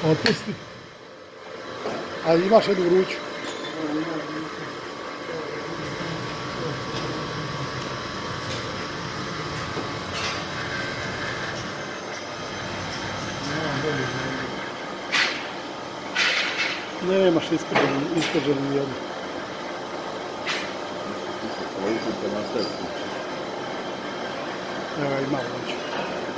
Otpusti. A imaš jednu vruću. Nemaš iskaženi jednu. Evo i malo vruću.